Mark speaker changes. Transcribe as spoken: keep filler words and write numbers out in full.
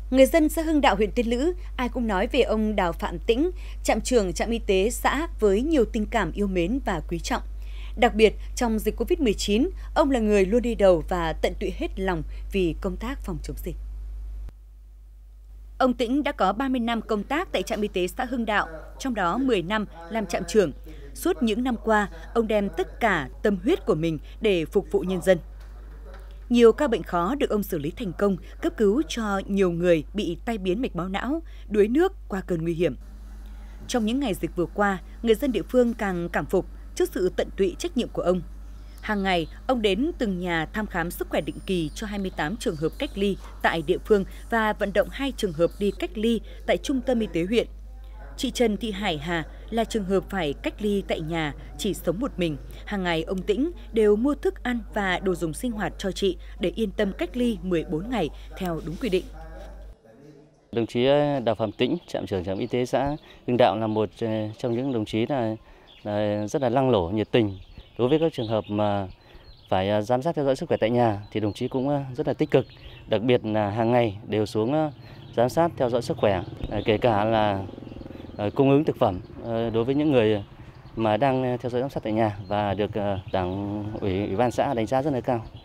Speaker 1: Người dân xã Hưng Đạo, huyện Tiên Lữ, ai cũng nói về ông Đào Phạm Tĩnh, trạm trưởng trạm y tế xã với nhiều tình cảm yêu mến và quý trọng. Đặc biệt, trong dịch Covid mười chín, ông là người luôn đi đầu và tận tụy hết lòng vì công tác phòng chống dịch. Ông Tĩnh đã có ba mươi năm công tác tại trạm y tế xã Hưng Đạo, trong đó mười năm làm trạm trưởng. Suốt những năm qua, ông đem tất cả tâm huyết của mình để phục vụ nhân dân. Nhiều ca bệnh khó được ông xử lý thành công, cấp cứu cho nhiều người bị tai biến mạch máu não, đuối nước qua cơn nguy hiểm. Trong những ngày dịch vừa qua, người dân địa phương càng cảm phục trước sự tận tụy trách nhiệm của ông. Hàng ngày, ông đến từng nhà thăm khám sức khỏe định kỳ cho hai mươi tám trường hợp cách ly tại địa phương và vận động hai trường hợp đi cách ly tại trung tâm y tế huyện. Chị Trần Thị Hải Hà là trường hợp phải cách ly tại nhà, chỉ sống một mình. Hàng ngày ông Tĩnh đều mua thức ăn và đồ dùng sinh hoạt cho chị để yên tâm cách ly mười bốn ngày theo đúng quy định.
Speaker 2: Đồng chí Đào Phạm Tĩnh, trạm trưởng trạm y tế xã Hưng Đạo là một trong những đồng chí là, là rất là năng nổ, nhiệt tình. Đối với các trường hợp mà phải giám sát theo dõi sức khỏe tại nhà thì đồng chí cũng rất là tích cực. Đặc biệt là hàng ngày đều xuống giám sát theo dõi sức khỏe, kể cả là cung ứng thực phẩm đối với những người mà đang theo dõi giám sát tại nhà và được Đảng ủy, Ủy ban xã đánh giá rất là cao.